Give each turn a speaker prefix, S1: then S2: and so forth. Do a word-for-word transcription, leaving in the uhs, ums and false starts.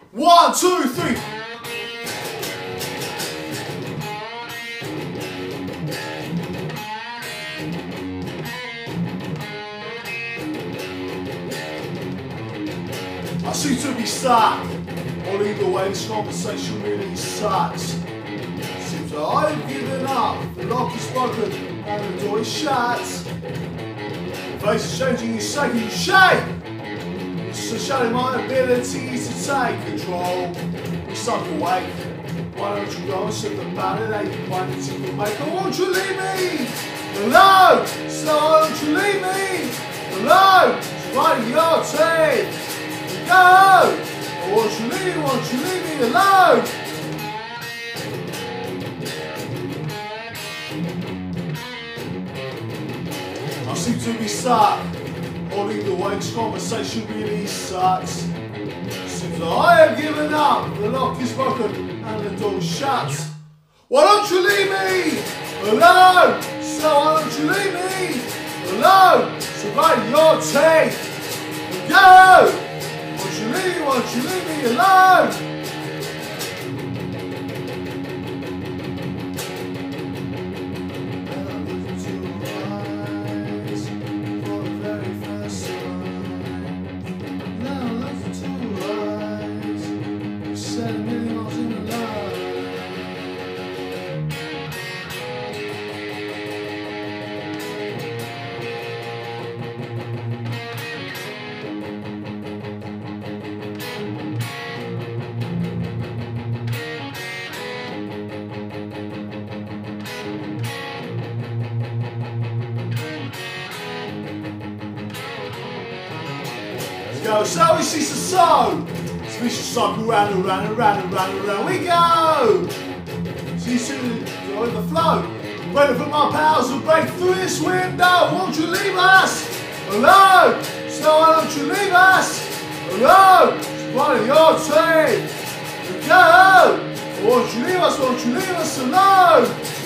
S1: One, two, three. I seem to be stuck. Well, either way, this conversation really sucks. Seems that I've given up. The lock is broken and the door is shut. The face is changing, it's taking shape. It's showing my ability to take control. We suck awake. Why don't you go and sit the ballad that you wanted to make? Oh, won't you leave me alone? So why don't you leave me alone? It's right in your teeth. Go! Oh, won't you leave me? Won't you leave me alone? I seem to be stuck. Or either way, this conversation really sucks. Seems that I have given up. The lock is broken and the door is shut. Why don't you leave me alone? So why don't you leave me alone? So bite your teeth and go! Won't you leave me? Won't you leave me alone? Go, so we cease to sow. Speech to cycle round and round and round and round and round we go. Cease to enjoy the flow. Waiting for my powers to break through this window. Won't you leave us alone? So why don't you leave us alone? It's one of your team. Go. Won't you leave us? Won't you leave us alone?